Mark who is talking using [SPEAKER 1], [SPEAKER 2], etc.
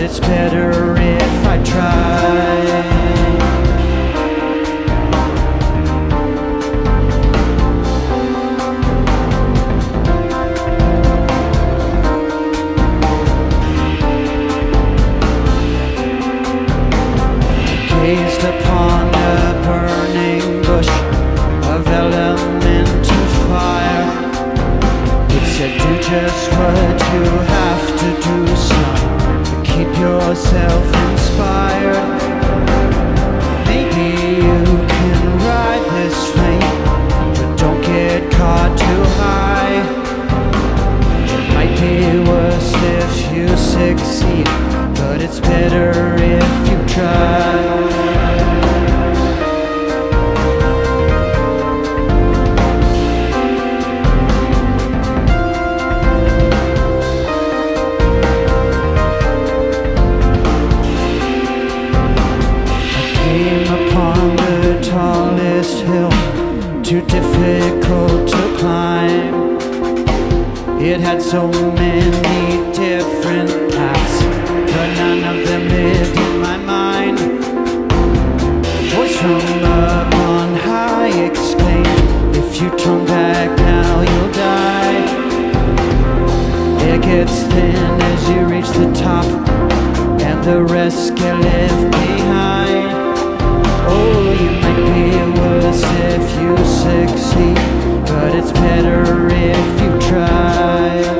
[SPEAKER 1] it's better if I try. Gazed upon a burning bush of elemental fire. It said, do just what you have to do, son, to keep yourself inspired. Maybe you can ride this flame, but don't get caught too high. It might be worse if you succeed, but it's better if you try. Too difficult to climb. It had so many different paths, but none of them lived in my mind. Voice from up on high exclaimed, if you turn back now you'll die. It gets thin as you reach the top, and the rest get left behind. Oh, you might be worse if you succeed, but it's better if you try.